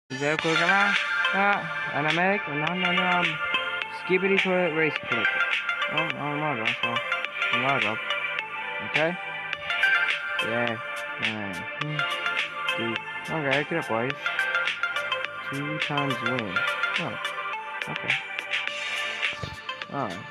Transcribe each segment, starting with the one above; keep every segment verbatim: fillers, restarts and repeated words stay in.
ازيكم يا جماعة؟ آه أنا مالك النهاردة هنلعب سكيبري تويلت ريس كليكر. أول أول مرة صح؟ نجرب. اوكي؟ ياه تمام. two اوكي كده كويس. two times win. اه اوكي. alright.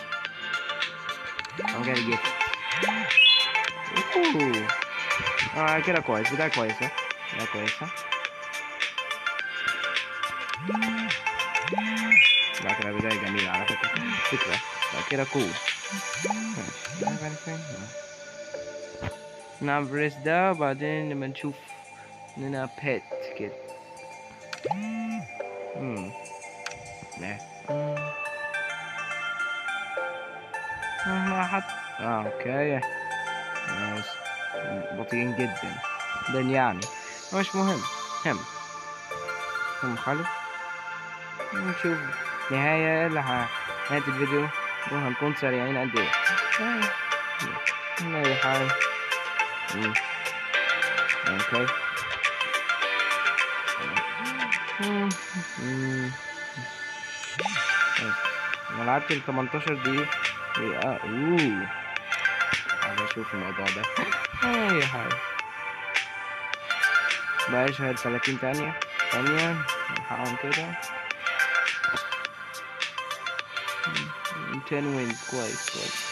I'm gonna get اوه اه كده كويس، بداية كويسة، بداية كويسة. لا كده بداية جميلة على فكرة. فكرة لا كده كول. ماشي. نعمل بريس ده وبعدين لما نشوف لنا بيت كده. امم لا ما حط اه اوكي. نايس. بطيئين جدا ده يعني مش مهم. هم هم خلص نشوف نهاية لها نهاية الفيديو وهنكون سريعين قد ايه. آه، اي حاجة. مم. اوكي. مم. مم. انا لعبت ال تمنتاشر دقيقة دقيقة اوه عايز اشوف الموضوع ده. اي حاجة بقاش هاد تلاتين ثانية ثانية نحقهم كده. عشرة وينز كويس كويس.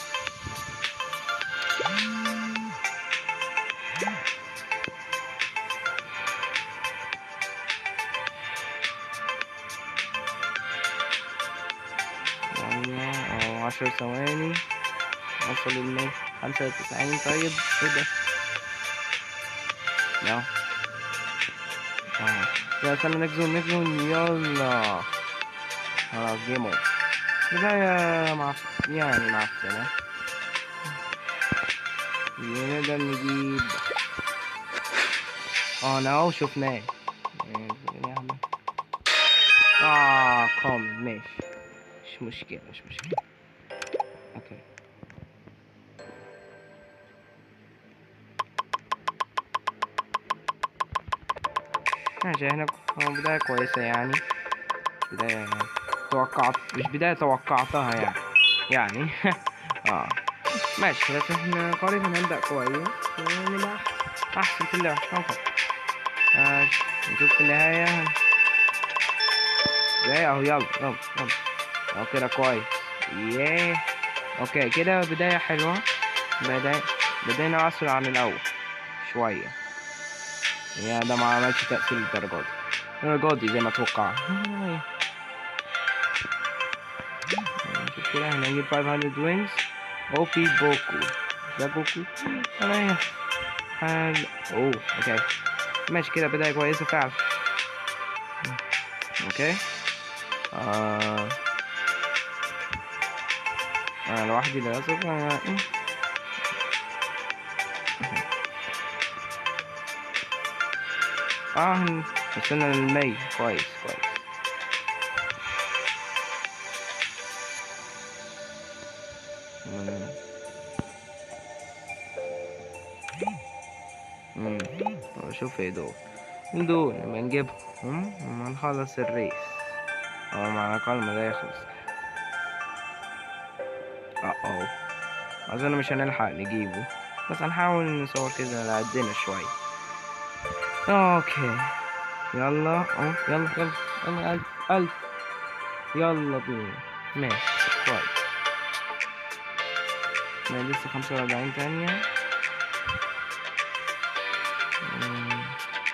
ثانية أو عشر ثواني أوصل للمية خمسة وتسعين. طيب ايه ده؟ لا اه لا استنى نجزون نجزون يلا. خلاص جيم اوف. بداية مع يعني معفنة. نقدر نجيب اه نو شفناه. اه كوم ماشي مش مشكلة مش مشكلة. اوكي ماشي احنا هو بداية كويسة يعني. بداية يعني توقعت مش بداية توقعتها يعني يعني اه ماشي بس احنا قريبا هنبدأ كويس ونبقى أحسن في اللعب اوكي. آه نشوف في النهاية ازاي اهو. يلا يلا يلا اهو كده كويس. ياه اوكي كده بداية حلوة. بداية بدينا أسرع عن الأول شوية. يا ده ما عملش تأثير للدرجة دي الدرجة دي زي ما اتوقع. شوف كده احنا هنجيب خمسمية وينز. او بي بوكو ده جوكو انا حال اوه اوكي ماشي كده بداية كويسة فعلا. اوكي آه انا لوحدي للأسف انا اه وصلنا للمية كويس كويس. مم. مم. شوف ايه دول دول لما نجيبهم لما نخلص الريس او معنى كلمة ده يخلص. اه اه اظن مش هنلحق نجيبه بس هنحاول نصور كده على قدنا شوية. اوكي يلا اه يلا يلا يلا ألف ألف يلا بينا. ماشي كويس. ما لسه خمسة وأربعين ثانية. مم.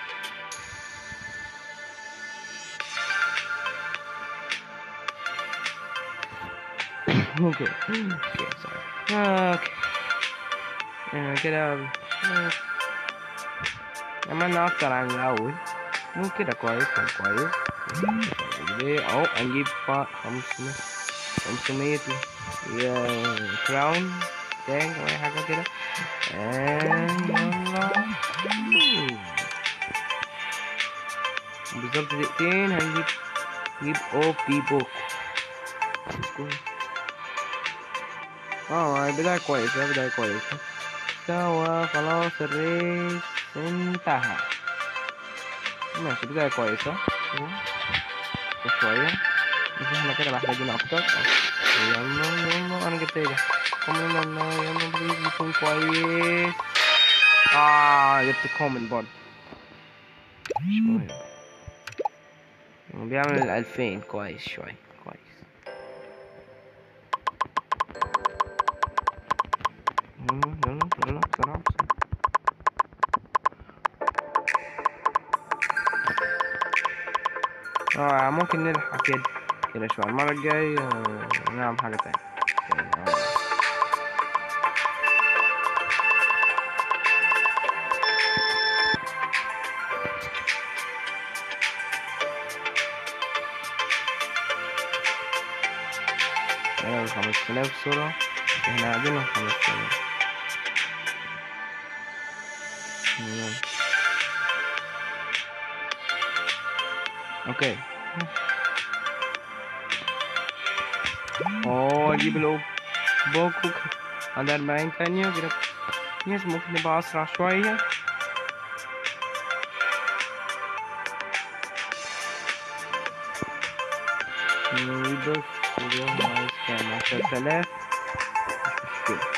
اوكي اوكي سوري. اوكي آه، كده آه، عملنا اكتر عن الاول. مو كده كويس كان كويس. ليه اهو هنجيب خمسمية خمسمية يا كراون تانج او اي حاجة كده. آه، يلا بالظبط دقيقتين هنجيب نجيب او بي بوك. اه بداية كويسة بداية كويسة. سوا خلاص الريس انتهى. ماشي بداية كويسة. شوية بس احنا كده محتاجين اكتر. يلا يلا انا جبت ايه ده؟ يلا يلا بليز يكون كويس. اه جبت كومن برضه مش مهم. بيعمل الألفين كويس شوي كويس. يلا يلا يلا بسرعة بسرعة. اه ممكن نلحق كده كده شوية المرة الجاية. آه، نعمل حاجة تانية. يلا خمسة آلاف بسرعة. احنا قاعدين خمسة آلاف. اوكي. اوه اجيب له بوكو على أربعين ثانية كده. يس ممكن نبقى اسرع شوية. ريبرس عايز كام؟ عشرة آلاف مش مشكلة.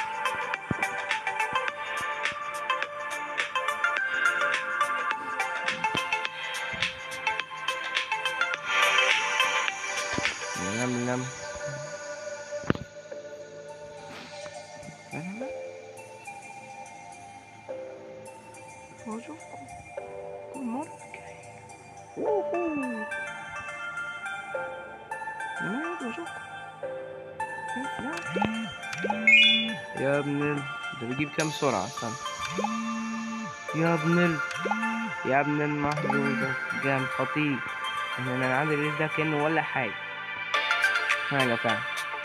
نعم نعم. أشوفكم كل مرة الجاية. ووهو نمام أشوفكم. يا ابن ال... ده بيجيب كام سرعة استنى. يا ابن ال... يا ابن المحظوظ ده جامد خطير. احنا نلعب الريس ده كأنه ولا حاجة. حاجة فعلا.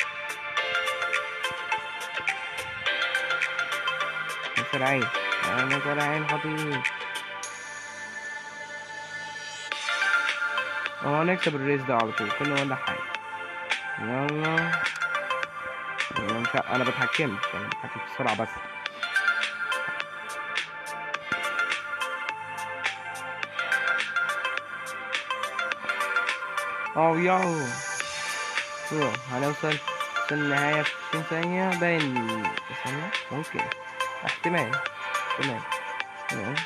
سرعين انا سرعين خطير. هو نكسب الريس ده على طول كله ولا حاجة. يلا انا مش ه- انا بتحكمش انا بتحكم في السرعة بس. اه يلا يلا هنوصل في النهاية في عشرين ثانية باين. ثانية ممكن احتمال احتمال. اه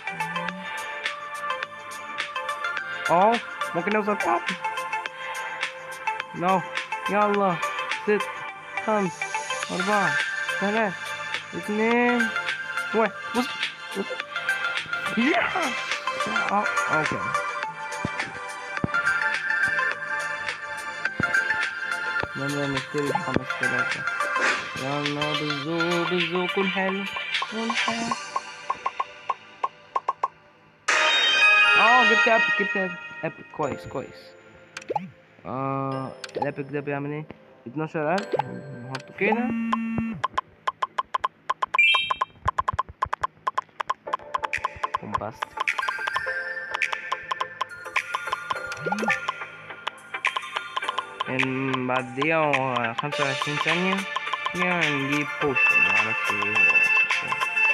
اه ممكن نوصل فعلا. نو يلا ست خمس أربعة ثلاثة اثنين واحد. بص بص يا اه اوكي. يلا نشتري خمس ثلاثة. يلا بالذوق بالذوق كل حلو كل حلو. اه جبت اب جبت اب اب كويس كويس. اه الابك ده بيعمل ايه؟ اتناشر ألف نحطه كده. بومباستيك. ان بعد دقيقة وخمسة وعشرين ثانية يعني نجيب بوشن معرفش ايه هو.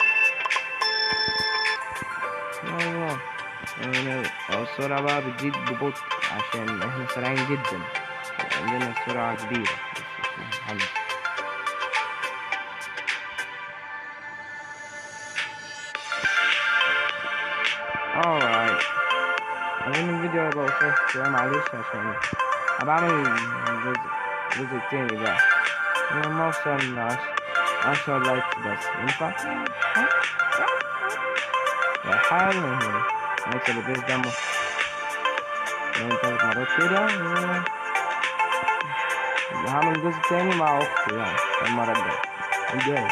يلا يلا. السرعة بقى بتزيد ببطء عشان احنا سريعين جدا. عندنا سرعة كبيرة. alright. أظن الفيديو هيبقى قصير شوية معلش عشان هبقى أعمل جزء الجزء التاني بقى. أنا ما أوصل عشر عشر لايكس بس ينفع؟ يا حال نكسب البيس دمه من تلات مرات كده. هعمل جزء تاني مع أختي يعني المرة الجاية الجاية.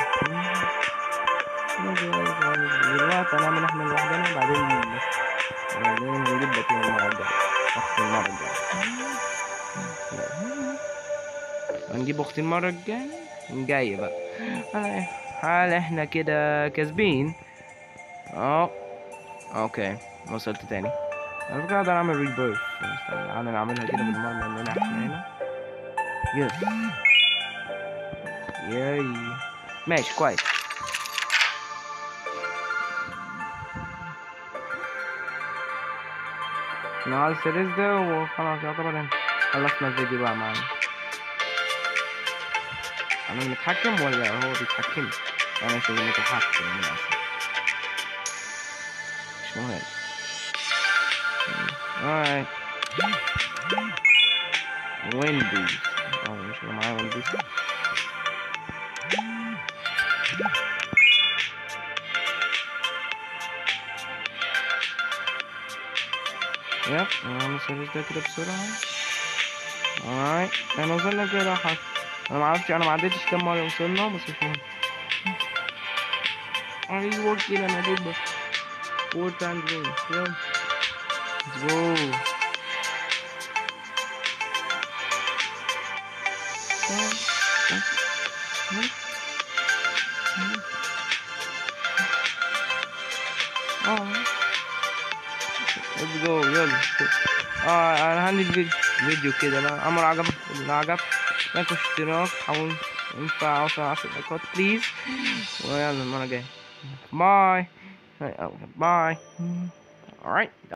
دلوقتي هنعمل احنا لوحدنا بعدين بعدين نجيب باتين المرة الجاية. أختي المرة الجاية هنجيب أختي المرة الجاية الجاية بقى. هل احنا كده كاسبين؟ اه اوكي وصلت تاني. على فكرة اقدر اعمل ريبيرث. استنى انا نعملها كده بالمرة اننا احنا هنا. يس ياي ماشي كويس. نخلص الريس ده وخلاص يعتبر خلصنا الفيديو بقى معانا. انا المتحكم ولا هو بيتحكم؟ انا مش المتحكم للاسف، مش مهم. alright ويندوز، اه مش اللي معايا ويندوز. يب انا السيرفيس ده كده بسرعة. alright احنا وصلنا كده حق. انا معرفش، انا معدتش كام مرة وصلنا بس مش مهم. ايوه كده انا جيت بس four times win. يلا let's go. اه let's go يلا. اه انا هنهي الفيديو فيديو كده بقى. امر عجب اللي عجب لايك واشتراك، حاول ينفع اوصل عشر لايكات بليز. ويلا المرة الجاية باي باي. alright.